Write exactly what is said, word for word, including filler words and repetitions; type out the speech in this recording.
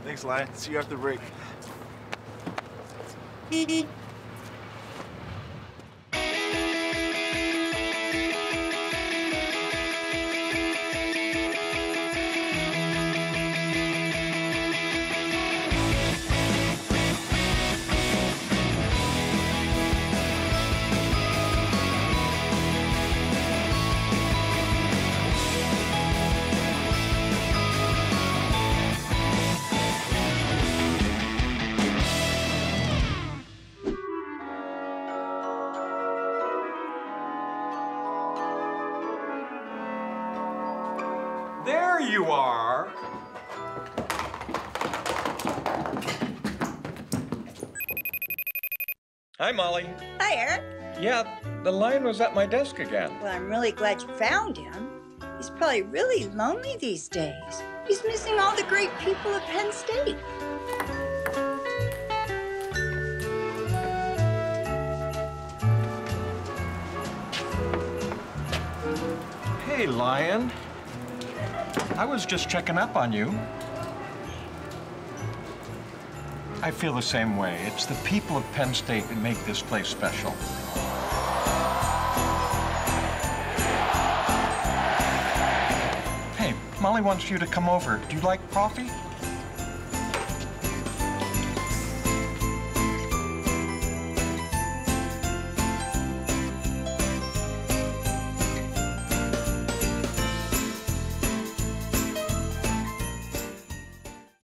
Thanks, Lion. See you after the break. There you are. Hi, Molly. Hi, Eric. Yeah, the lion was at my desk again. Well, I'm really glad you found him. He's probably really lonely these days. He's missing all the great people at Penn State. Hey, Lion. I was just checking up on you. I feel the same way. It's the people of Penn State that make this place special. Hey, Molly wants you to come over. Do you like coffee?